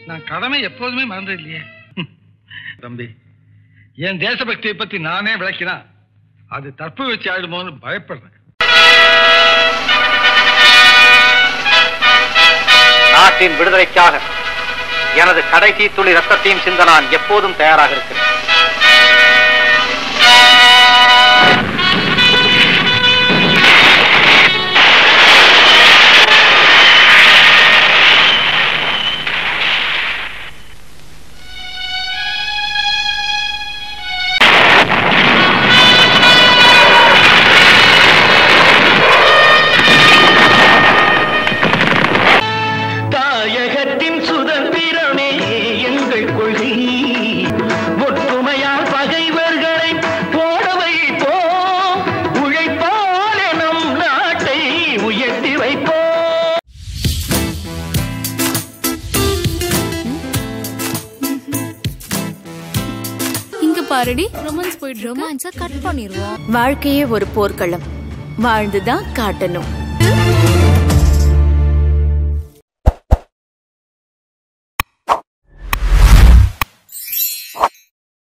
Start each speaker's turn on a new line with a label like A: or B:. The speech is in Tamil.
A: நான் கடமை எப்போதுமே மறந்தது இல்லையே. தம்பி, என் தேசபக்தியை பத்தி நானே விளக்கினா அது தப்பு வச்சு ஆயிடுமோன்னு பயப்படுறேன்.
B: நாட்டின் விடுதலைக்காக எனது கடைசி துளி ரத்தத்தையும் சிந்த நான் எப்போதும் தயாராக இருக்கிறேன்.
C: ரொமான்ஸ கட் பண்ணிடுவோம். வாழ்க்கையே ஒரு போர்க்களம், வாழ்ந்துதான் காட்டணும்.